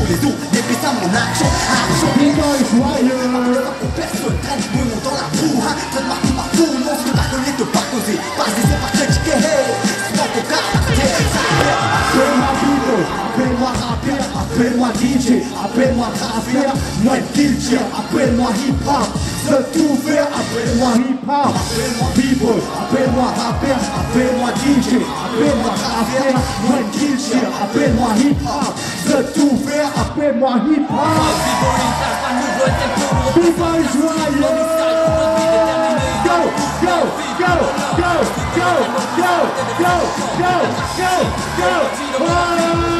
les dos, des à mon action. Action, People joyeux. personne traîne mon nom dans la boue. Traîne marqué partout, non, ce que t'as connu de pas causer. Pas cesser par critiquer, hey, c'est dans ton caractère. Appelle-moi people, appelle-moi rappeur, appelle-moi DJ, appelle-moi graffeur, moi DJ, appelle-moi hip-hop, je tout faire, appelle-moi hip-hop, appelle-moi people, appelle-moi rappeur, appelle-moi DJ, appelle-moi graffeur, moi DJ, appelle-moi hip-hop, je tout faire, appelle-moi hip-hop. People joyeux. Go, go, go, go, go, go, go, go, go, go, go.